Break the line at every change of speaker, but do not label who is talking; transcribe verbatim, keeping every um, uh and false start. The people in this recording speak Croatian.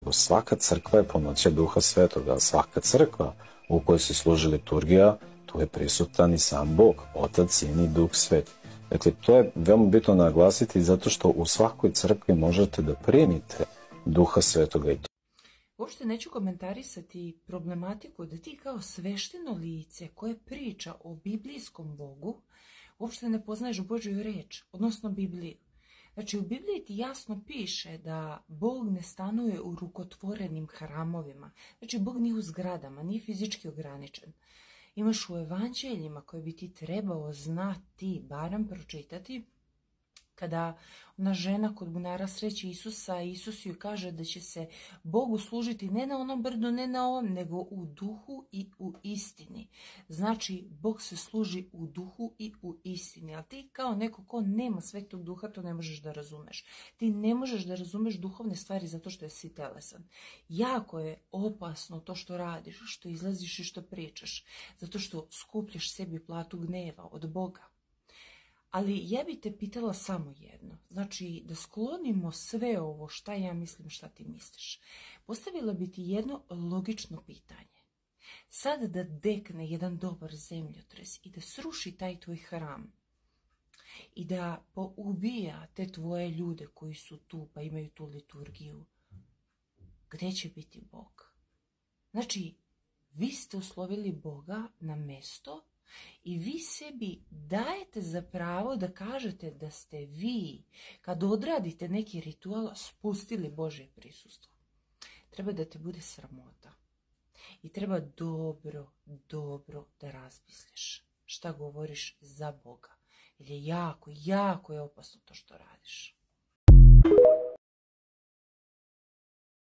nego svaka crkva je pomoćaj Duha Svetoga. Svaka crkva u kojoj se služi liturgija, tu je prisutan i sam Bog, Otac, Sin i Duh Sveti. Dakle, to je veoma bitno naglasiti zato što u svakoj crkvi možete da primite Duha Svetoga.
Uopšte neću komentarisati problematiku da ti kao svešteno lice koje priča o biblijskom Bogu uopšte ne poznaješ Božju reč, odnosno Bibliju. Znači, u Bibliji ti jasno piše da Bog ne stanuje u rukotvorenim hramovima. Znači, Bog nije u zgradama, nije fizički ograničen. Imaš u evanđeljima koje bi ti trebao znati, barem pročitati, kada ona žena kod bunara sreće Isusa, Isus joj kaže da će se Bogu služiti ne na onom brdu, ne na ovom, nego u duhu i u istini. Znači, Bog se služi u duhu i u istini. Ali ti kao neko ko nema Svetog Duha, to ne možeš da razumeš. Ti ne možeš da razumeš duhovne stvari zato što si telesan. Jako je opasno to što radiš, što izlaziš i što pričaš. Zato što skupljaš sebi platu gneva od Boga. Ali ja bi te pitala samo jedno. Znači, da sklonimo sve ovo šta ja mislim, šta ti misliš. Postavila bi ti jedno logično pitanje. Sad da dekne jedan dobar zemljotres i da sruši taj tvoj hram i da poubija te tvoje ljude koji su tu pa imaju tu liturgiju, gdje će biti Bog? Znači, vi ste uslovili Boga na mesto i vi sebi dajete za pravo da kažete da ste vi, kad odradite neki ritual, spustili Božje prisustvo. Treba da te bude sramota. I treba dobro, dobro da razmisliš šta govoriš za Boga. Jer je jako, jako je opasno to što radiš.